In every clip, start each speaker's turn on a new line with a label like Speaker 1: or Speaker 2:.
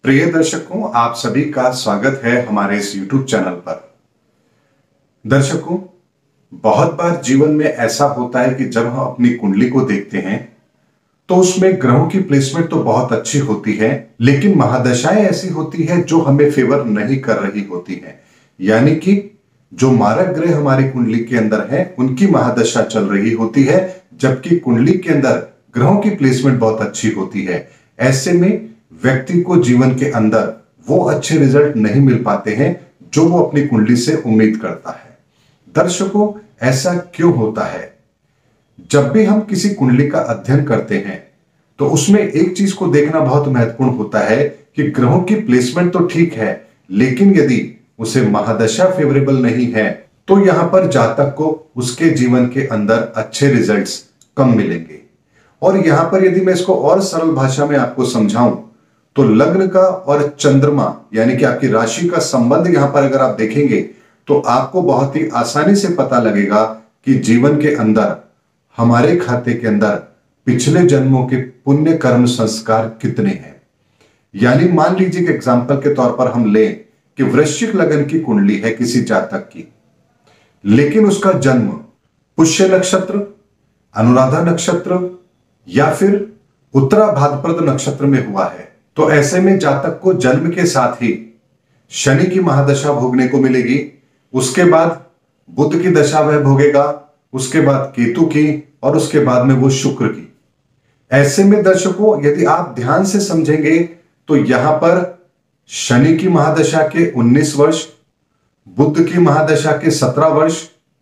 Speaker 1: प्रिय दर्शकों, आप सभी का स्वागत है हमारे इस YouTube चैनल पर। दर्शकों, बहुत बार जीवन में ऐसा होता है कि जब हम अपनी कुंडली को देखते हैं तो उसमें ग्रहों की प्लेसमेंट तो बहुत अच्छी होती है, लेकिन महादशाएं ऐसी होती है जो हमें फेवर नहीं कर रही होती है। यानी कि जो मारक ग्रह हमारी कुंडली के अंदर है उनकी महादशा चल रही होती है, जबकि कुंडली के अंदर ग्रहों की प्लेसमेंट बहुत अच्छी होती है। ऐसे में व्यक्ति को जीवन के अंदर वो अच्छे रिजल्ट नहीं मिल पाते हैं जो वो अपनी कुंडली से उम्मीद करता है। दर्शकों, ऐसा क्यों होता है? जब भी हम किसी कुंडली का अध्ययन करते हैं तो उसमें एक चीज को देखना बहुत महत्वपूर्ण होता है कि ग्रहों की प्लेसमेंट तो ठीक है, लेकिन यदि उसे महादशा फेवरेबल नहीं है तो यहां पर जातक को उसके जीवन के अंदर अच्छे रिजल्ट्स कम मिलेंगे। और यहां पर यदि मैं इसको और सरल भाषा में आपको समझाऊं तो लग्न का और चंद्रमा यानी कि आपकी राशि का संबंध यहां पर अगर आप देखेंगे तो आपको बहुत ही आसानी से पता लगेगा कि जीवन के अंदर हमारे खाते के अंदर पिछले जन्मों के पुण्य कर्म संस्कार कितने हैं। यानी मान लीजिए कि एग्जाम्पल के तौर पर हम लें कि वृश्चिक लग्न की कुंडली है किसी जातक की, लेकिन उसका जन्म पुष्य नक्षत्र, अनुराधा नक्षत्र या फिर उत्तरा भाद्रपद नक्षत्र में हुआ है, तो ऐसे में जातक को जन्म के साथ ही शनि की महादशा भोगने को मिलेगी। उसके बाद बुध की दशा वह भोगेगा, उसके बाद केतु की और उसके बाद में वो शुक्र की। ऐसे में दर्शकों, यदि आप ध्यान से समझेंगे तो यहां पर शनि की महादशा के 19 वर्ष, बुध की महादशा के 17 वर्ष,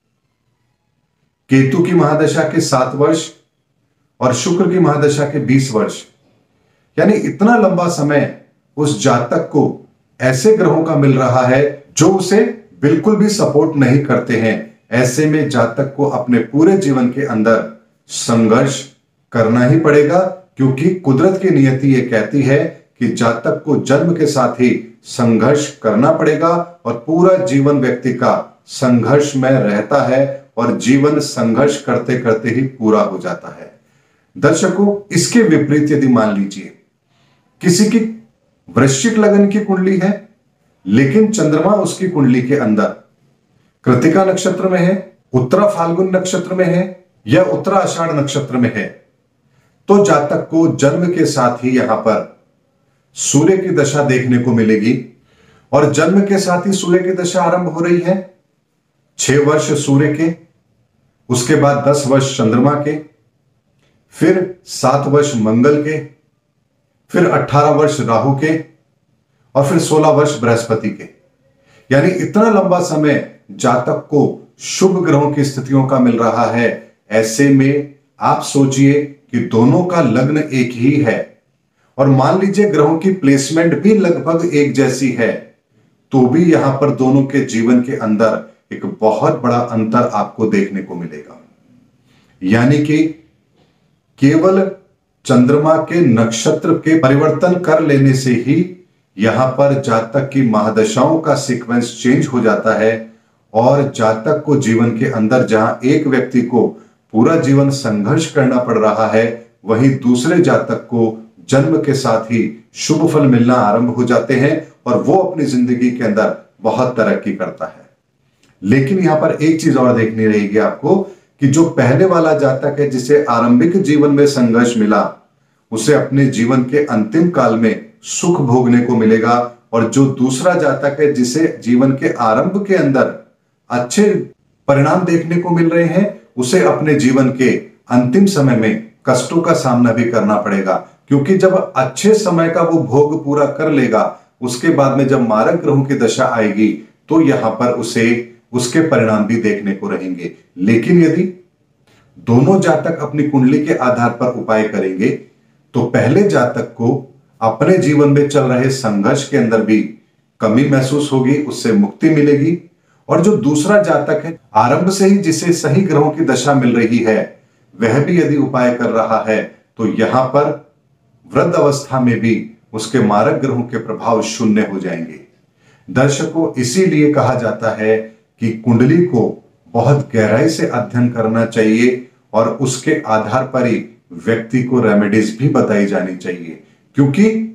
Speaker 1: केतु की महादशा के 7 वर्ष और शुक्र की महादशा के 20 वर्ष, यानी इतना लंबा समय उस जातक को ऐसे ग्रहों का मिल रहा है जो उसे बिल्कुल भी सपोर्ट नहीं करते हैं। ऐसे में जातक को अपने पूरे जीवन के अंदर संघर्ष करना ही पड़ेगा, क्योंकि कुदरत की नियति ये कहती है कि जातक को जन्म के साथ ही संघर्ष करना पड़ेगा और पूरा जीवन व्यक्ति का संघर्ष में रहता है और जीवन संघर्ष करते करते ही पूरा हो जाता है। दर्शकों, इसके विपरीत यदि मान लीजिए किसी की वृश्चिक लग्न की कुंडली है लेकिन चंद्रमा उसकी कुंडली के अंदर कृतिका नक्षत्र में है, उत्तरा फाल्गुन नक्षत्र में है या उत्तरा आषाढ़ नक्षत्र में है, तो जातक को जन्म के साथ ही यहां पर सूर्य की दशा देखने को मिलेगी। और जन्म के साथ ही सूर्य की दशा आरंभ हो रही है। 6 वर्ष सूर्य के, उसके बाद 10 वर्ष चंद्रमा के, फिर 7 वर्ष मंगल के, फिर 18 वर्ष राहु के और फिर 16 वर्ष बृहस्पति के। यानी इतना लंबा समय जातक को शुभ ग्रहों की स्थितियों का मिल रहा है। ऐसे में आप सोचिए कि दोनों का लग्न एक ही है और मान लीजिए ग्रहों की प्लेसमेंट भी लगभग एक जैसी है, तो भी यहां पर दोनों के जीवन के अंदर एक बहुत बड़ा अंतर आपको देखने को मिलेगा। यानी कि केवल चंद्रमा के नक्षत्र के परिवर्तन कर लेने से ही यहां पर जातक की महादशाओं का सीक्वेंस चेंज हो जाता है और जातक को जीवन के अंदर जहां एक व्यक्ति को पूरा जीवन संघर्ष करना पड़ रहा है, वहीं दूसरे जातक को जन्म के साथ ही शुभ फल मिलना आरंभ हो जाते हैं और वो अपनी जिंदगी के अंदर बहुत तरक्की करता है। लेकिन यहां पर एक चीज और देखनी रहेगी आपको कि जो पहले वाला जातक है जिसे आरंभिक जीवन में संघर्ष मिला, उसे अपने जीवन के अंतिम काल में सुख भोगने को मिलेगा, और जो दूसरा जातक है जिसे जीवन के आरंभ के अंदर अच्छे परिणाम देखने को मिल रहे हैं, उसे अपने जीवन के अंतिम समय में कष्टों का सामना भी करना पड़ेगा। क्योंकि जब अच्छे समय का वो भोग पूरा कर लेगा, उसके बाद में जब मारक ग्रहों की दशा आएगी तो यहां पर उसे उसके परिणाम भी देखने को रहेंगे। लेकिन यदि दोनों जातक अपनी कुंडली के आधार पर उपाय करेंगे तो पहले जातक को अपने जीवन में चल रहे संघर्ष के अंदर भी कमी महसूस होगी, उससे मुक्ति मिलेगी। और जो दूसरा जातक है आरंभ से ही जिसे सही ग्रहों की दशा मिल रही है, वह भी यदि उपाय कर रहा है तो यहां पर वृद्ध अवस्था में भी उसके मारक ग्रहों के प्रभाव शून्य हो जाएंगे। दर्शकों, इसीलिए कहा जाता है कि कुंडली को बहुत गहराई से अध्ययन करना चाहिए और उसके आधार पर ही व्यक्ति को रेमेडीज भी बताई जानी चाहिए, क्योंकि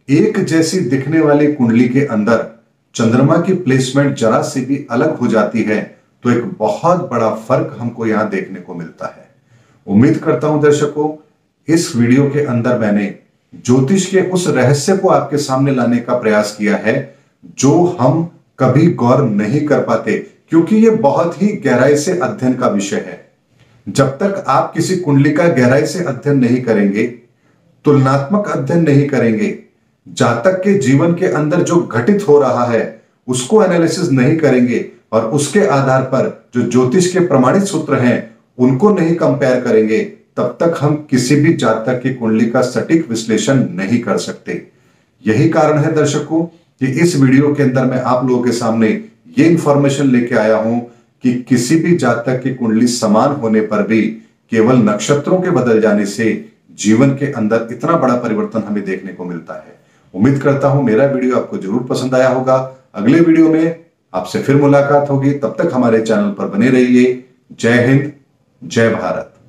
Speaker 1: एक जैसी दिखने वाली कुंडली के अंदर चंद्रमा की प्लेसमेंट जरा सी भी अलग हो जाती है तो एक बहुत बड़ा फर्क हमको यहां देखने को मिलता है। उम्मीद करता हूं दर्शकों, इस वीडियो के अंदर मैंने ज्योतिष के उस रहस्य को आपके सामने लाने का प्रयास किया है जो हम कभी गौर नहीं कर पाते, क्योंकि यह बहुत ही गहराई से अध्ययन का विषय है। जब तक आप किसी कुंडली का गहराई से अध्ययन नहीं करेंगे, तुलनात्मक अध्ययन नहीं करेंगे, जातक के जीवन के अंदर जो घटित हो रहा है उसको एनालिसिस नहीं करेंगे और उसके आधार पर जो ज्योतिष के प्रमाणित सूत्र हैं उनको नहीं कंपेयर करेंगे, तब तक हम किसी भी जातक की कुंडली का सटीक विश्लेषण नहीं कर सकते। यही कारण है दर्शकों कि इस वीडियो के अंदर मैं आप लोगों के सामने ये इंफॉर्मेशन लेके आया हूं कि किसी भी जातक की कुंडली समान होने पर भी केवल नक्षत्रों के बदल जाने से जीवन के अंदर इतना बड़ा परिवर्तन हमें देखने को मिलता है। उम्मीद करता हूं मेरा वीडियो आपको जरूर पसंद आया होगा। अगले वीडियो में आपसे फिर मुलाकात होगी, तब तक हमारे चैनल पर बने रहिए। जय हिंद, जय भारत।